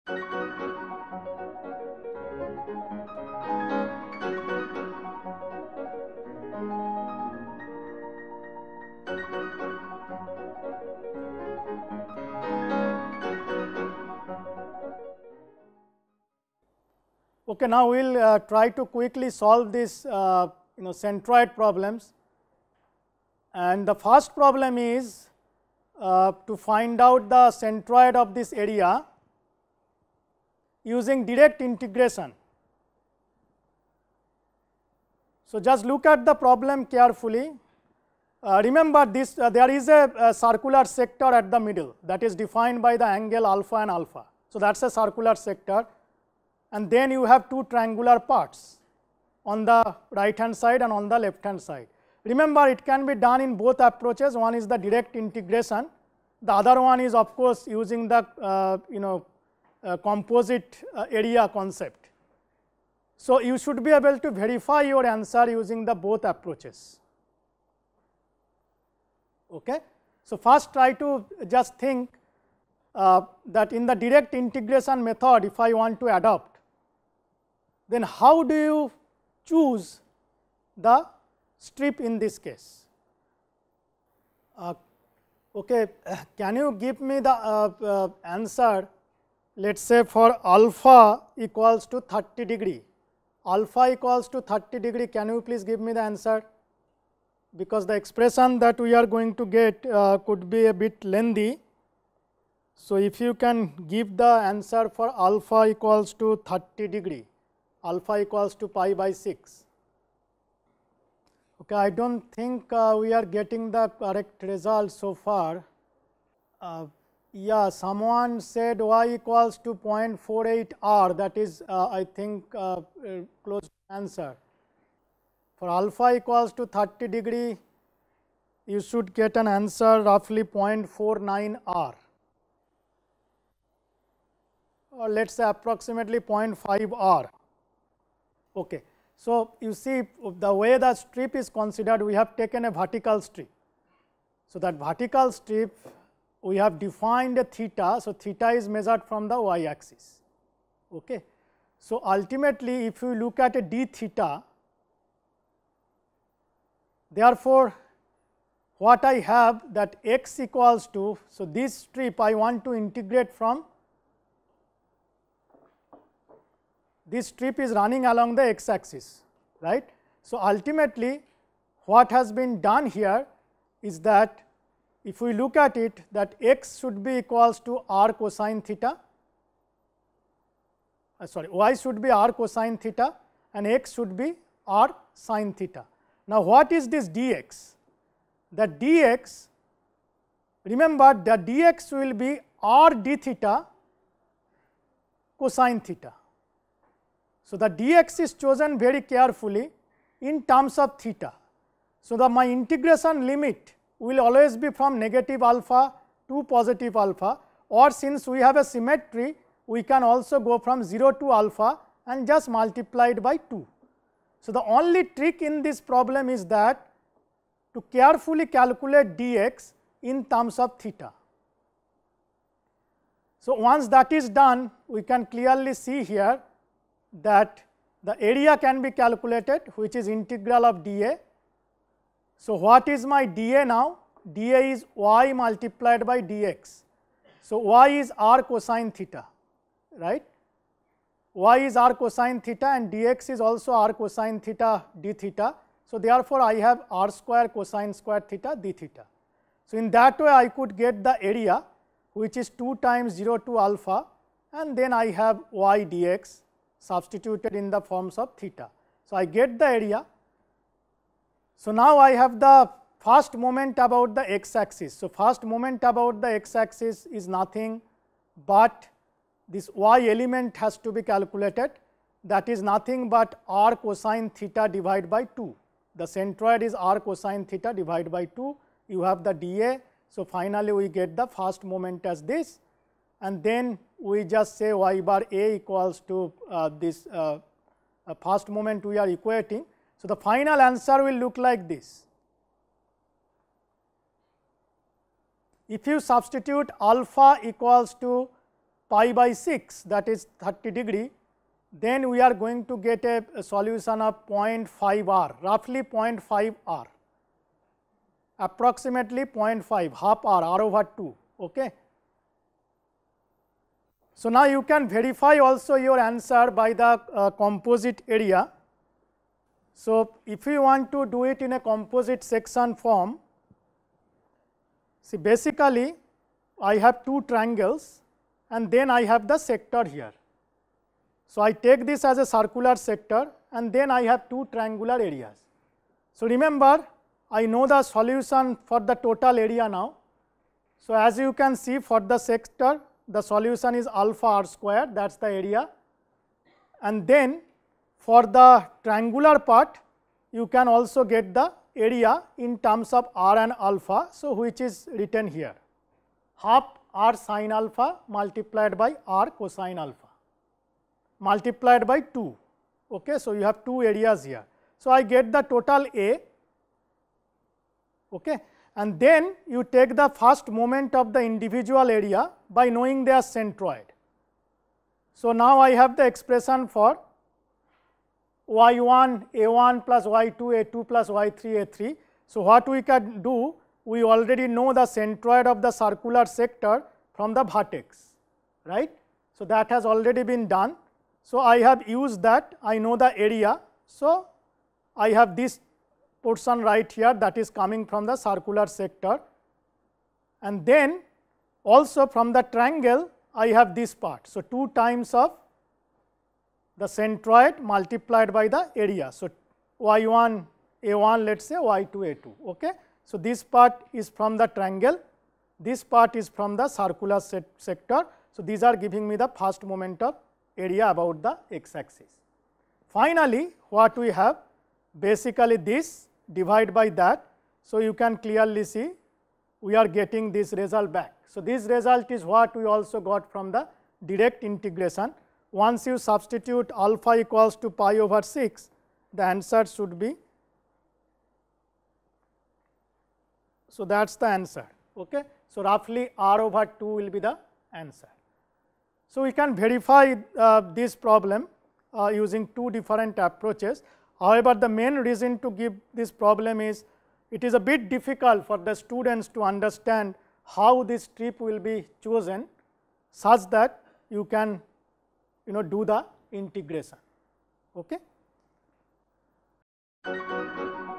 Okay, now we will try to quickly solve this centroid problems, and the first problem is to find out the centroid of this area using direct integration. So, just look at the problem carefully. Remember this, there is a circular sector at the middle that is defined by the angle alpha and alpha. So, that is a circular sector, and then you have two triangular parts on the right hand side and on the left hand side. Remember, it can be done in both approaches. One is the direct integration, the other one is of course using the composite area concept. So, you should be able to verify your answer using the both approaches. Okay. So, first try to just think that in the direct integration method, if I want to adopt, then how do you choose the strip in this case? Okay, can you give me the answer, let us say for alpha equals to 30 degree, alpha equals to 30 degree, can you please give me the answer? Because the expression that we are going to get could be a bit lengthy. So, if you can give the answer for alpha equals to 30 degree, alpha equals to pi by 6. Okay, I do not think we are getting the correct result so far. Yeah, someone said y equals to 0.48 r, that is I think close to answer. For alpha equals to 30 degree, you should get an answer roughly 0.49 r, or let us say approximately 0.5 r. Okay. So, you see the way the strip is considered, we have taken a vertical strip. So, that vertical strip we have defined a theta. So, theta is measured from the y axis. Okay. So, ultimately if you look at a d theta, therefore, what I have that x equals to, so this strip I want to integrate from, this strip is running along the x axis, right. So, ultimately what has been done here is that if we look at it, that x should be equals to r cosine theta, sorry, y should be r cosine theta and x should be r sin theta. Now, what is this dx? The dx, remember the dx will be r d theta cosine theta. So, the dx is chosen very carefully in terms of theta. So, my integration limit will always be from negative alpha to positive alpha, or since we have a symmetry, we can also go from 0 to alpha and just multiply it by 2. So, the only trick in this problem is that to carefully calculate dx in terms of theta. So, once that is done, we can clearly see here that the area can be calculated, which is integral of dA. So, what is my dA now? dA is y multiplied by dx. So, y is r cosine theta, right. Y is r cosine theta and dx is also r cosine theta d theta. So, therefore, I have r square cosine square theta d theta. So, in that way I could get the area, which is 2 times 0 to alpha, and then I have y dx substituted in the forms of theta. So, I get the area. So, now I have the first moment about the x axis. So, first moment about the x axis is nothing but this y element has to be calculated, that is nothing but r cosine theta divided by 2. The centroid is r cosine theta divided by 2, you have the dA. So, finally, we get the first moment as this, and then we just say y bar a equals to this first moment we are equating. So, the final answer will look like this. If you substitute alpha equals to pi by 6, that is 30 degree, then we are going to get a solution of 0.5 r, roughly 0.5 r, approximately 0.5, half r over 2. Okay. So, now you can verify also your answer by the composite area. So, if you want to do it in a composite section form, see basically I have two triangles and then I have the sector here. So, I take this as a circular sector and then I have two triangular areas. So, remember I know the solution for the total area now. So, as you can see for the sector, the solution is alpha r square, that is the area, and then for the triangular part you can also get the area in terms of r and alpha. So, which is written here, half r sin alpha multiplied by r cosine alpha multiplied by 2. Okay. So, you have two areas here. So, I get the total A, okay, and then you take the first moment of the individual area by knowing their centroid. So, now I have the expression for y1 a1 plus y2 a2 plus y3 a3. So, what we can do, we already know the centroid of the circular sector from the vertex, right. So, that has already been done. So, I have used that, I know the area. So, I have this portion right here, that is coming from the circular sector, and then also from the triangle I have this part. So, 2 times of the centroid multiplied by the area. So, y1 a1, let us say y2 a2. Okay. So, this part is from the triangle, this part is from the circular sector. So, these are giving me the first moment of area about the x axis. Finally, what we have, basically this divide by that. So, you can clearly see we are getting this result back. So, this result is what we also got from the direct integration. Once you substitute alpha equals to pi over 6, the answer should be, so that is the answer. Okay. So, roughly r over 2 will be the answer. So, we can verify this problem using two different approaches. However, the main reason to give this problem is it is a bit difficult for the students to understand how this strip will be chosen such that you can do the integration. Okay.